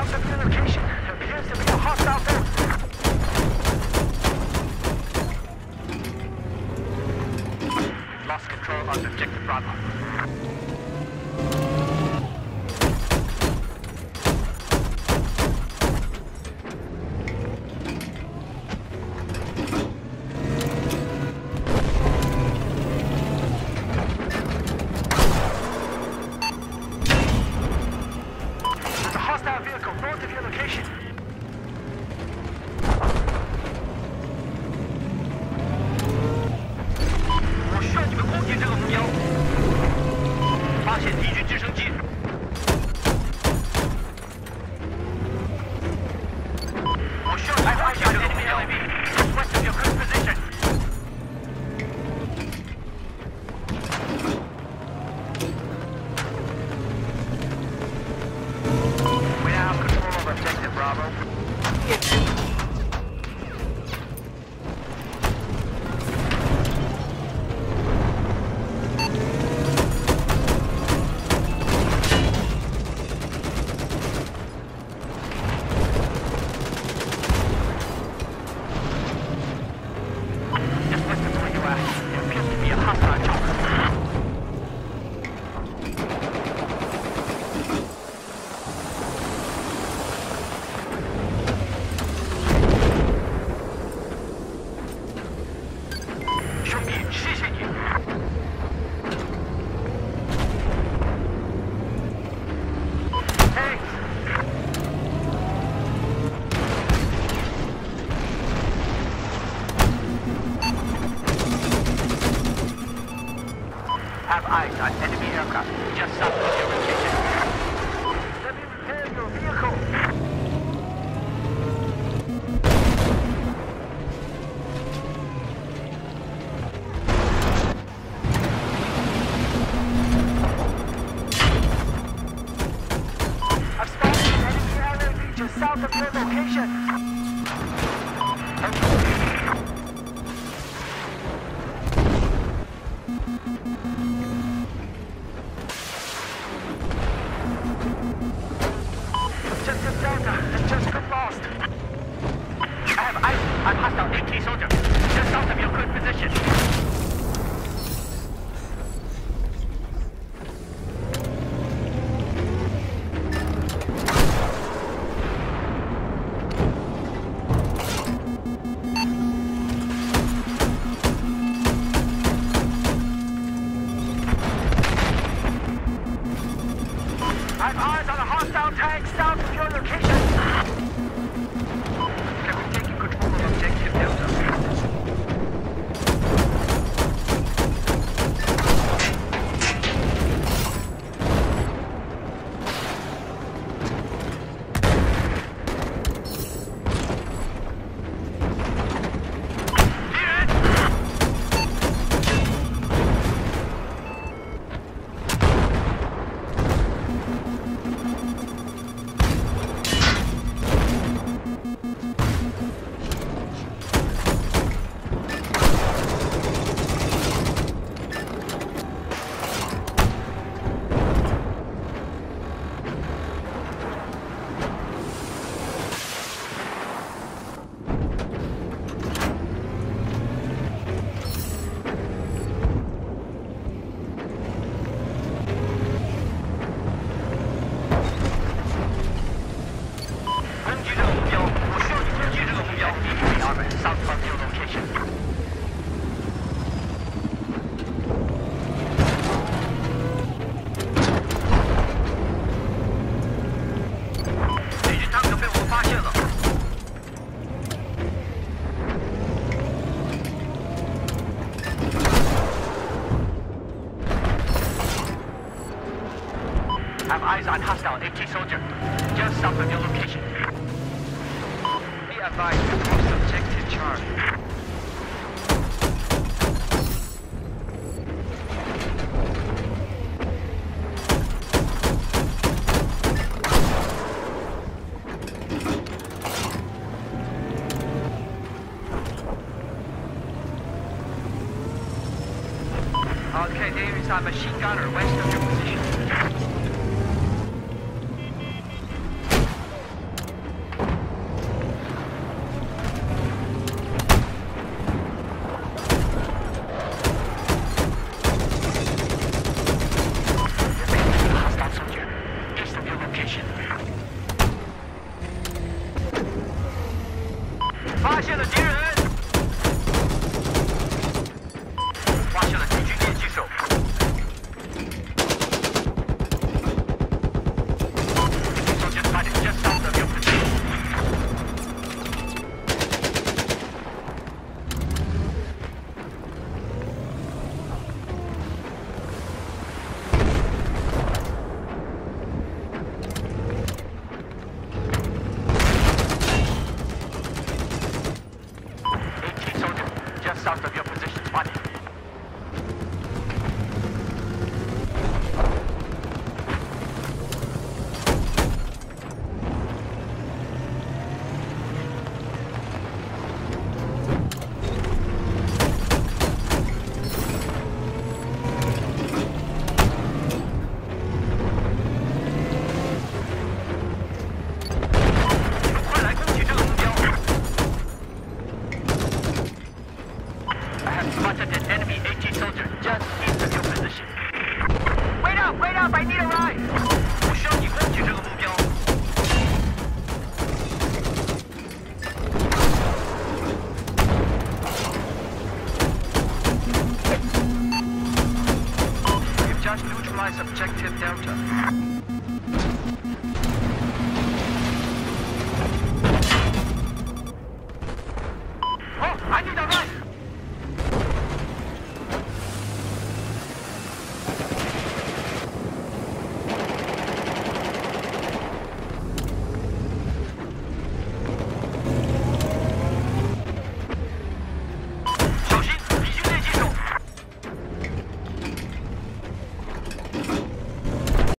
south of your location. There appears to be a hostile force. Lost control of objective Bravo. Have eyes on enemy aircraft just south of your location. Let me repair your vehicle. I've spotted an enemy LAV just south of your location. Objective Delta has just been lost. I have eyes on hostile AT soldier just south of your current position. I have eyes on a hostile tank south of your location. Can we take control of objective Delta? Have eyes on hostile AT soldier just south of your location. Be advised, post objective Charlie. Okay, there is a machine gunner west of your position. up! I need a ride! 我需要你攻击这个目标。You've just neutralized objective Delta.